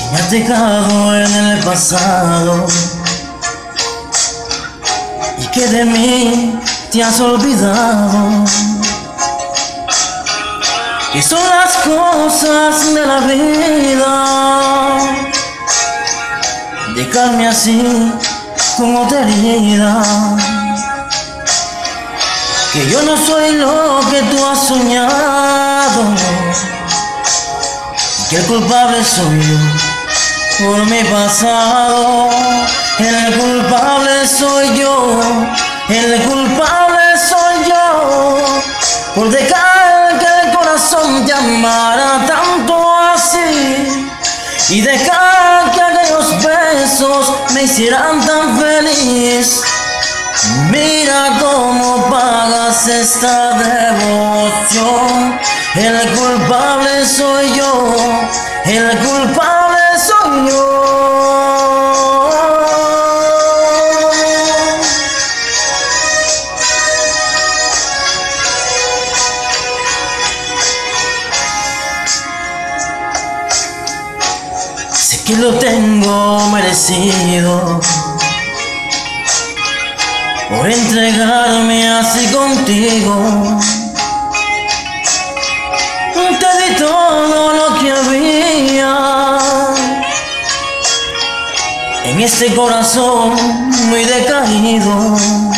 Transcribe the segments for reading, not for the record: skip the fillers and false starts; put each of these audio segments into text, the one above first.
Me has dejado en el pasado y que de mí te has olvidado, que son las cosas de la vida, dejarme así como otra herida, que yo no soy lo que tú has soñado, que el culpable soy yo por mi pasado. El culpable soy yo, el culpable soy yo, por dejar que el corazón te amara tanto así, y dejar que aquellos besos me hicieran tan feliz. Mira cómo pagas esta devoción. El culpable soy yo, el culpable soy yo. Sé que lo tengo merecido por entregarme así contigo. Te di todo lo que había en este corazón muy decaído.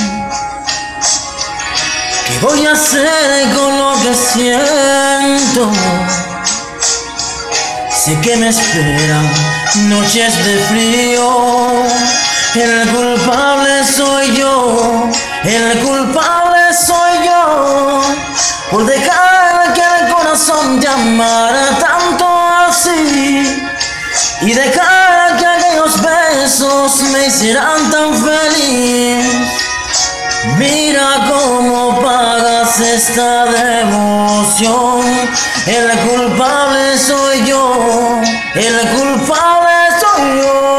¿Qué voy a hacer con lo que siento? Sé que me esperan noches de frío. El culpable soy yo, el culpable soy yo, por dejar que el corazón te amara tanto así, y dejar que aquellos besos me hicieran tan feliz. Mira cómo pagas esta devoción. El culpable soy yo, el culpable soy yo.